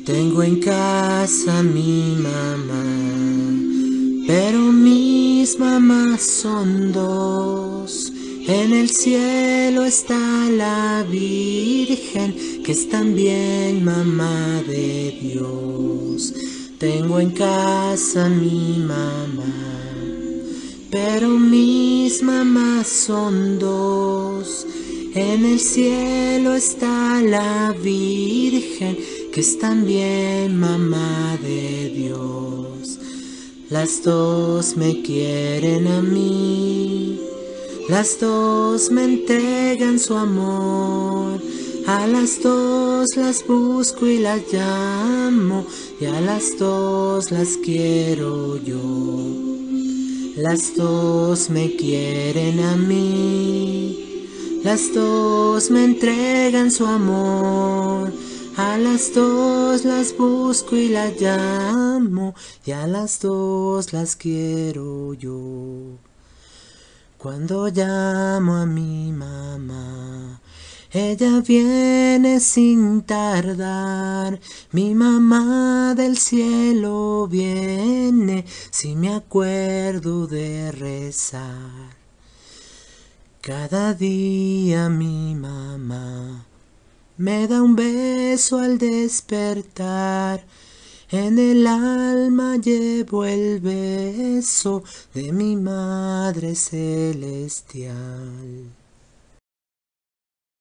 Tengo en casa mi mamá, pero mis mamás son dos. En el cielo está la Virgen, que es también mamá de Dios. Tengo en casa mi mamá, pero mis mamás son dos. En el cielo está la Virgen, que es también mamá de Dios. Las dos me quieren a mí, las dos me entregan su amor. A las dos las busco y las llamo, y a las dos las quiero yo. Las dos me quieren a mí, las dos me entregan su amor. A las dos las busco y las llamo, y a las dos las quiero yo. Cuando llamo a mi mamá, ella viene sin tardar. Mi mamá del cielo viene, si me acuerdo de rezar. Cada día mi mamá me da un beso al despertar. En el alma llevo el beso de mi Madre Celestial.